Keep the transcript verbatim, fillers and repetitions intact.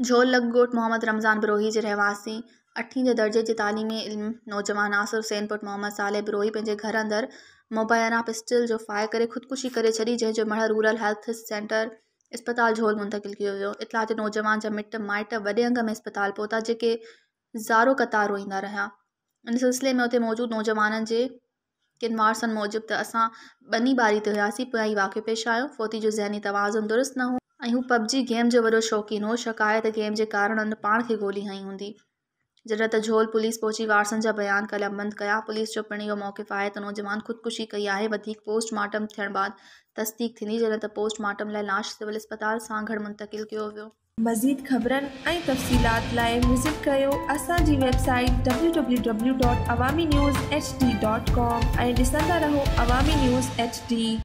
झोल लॻोट मोहम्मद रमज़ान बिरोही जे रहवासी अठीं जे दर्जे जे तालीमी इल्म नौजवान नासिर हुसैन पुट मोहम्मद साले बिरोही पंहिंजे घर अंदरि मुबैना पिस्टल जो फायर करे ख़ुदकुशी करे छॾी, जंहिंजो मढ़ रूरल हेल्थ सेंटर इस्पताल झोल मुंतक़िल कयो वियो। इतला ते नौजवान जा मिट माइट वॾे अंग में इस्पताल पहुता, जेके ज़ारो क़तार रोईंदा रहिया। इन सिलसिले में उते मौजूदु नौजवाननि जे किन वारसनि मूजिबि त असां ॿनी ॿारी ते हुआसीं, पोयां ई वाक़ियो पेश आयो। फ़ौती जो ज़हनी तवाज़ुन दुरुस्त न हो ऐं हू पबजी गेम जो वॾो शौक़ीन हो। शिकायत गेम जे कारण हुन पाण खे गोली हई हूंदी। जॾहिं त झोल पुलिस पहुची वारसनि जा बयान कलमबंद कया। पुलिस जो पिणु इहो मौक़िफ़ आहे त नौजवान ख़ुदकुशी कई आहे। वधीक पोस्टमार्टम थियण बाद तस्दीक थींदी, जॾहिं त पोस्टमार्टम लाइ लाश सिविल इस्पताल सांगड़ मुंतक़िल कयो वियो। मज़ीद ख़बरनि ऐं तफ़सीलात लाइ विज़िट कयो असांजी website W W W dot Awami news H D dot com ऐं ॾिसंदा रहो अवामी न्यूज़ एच डी।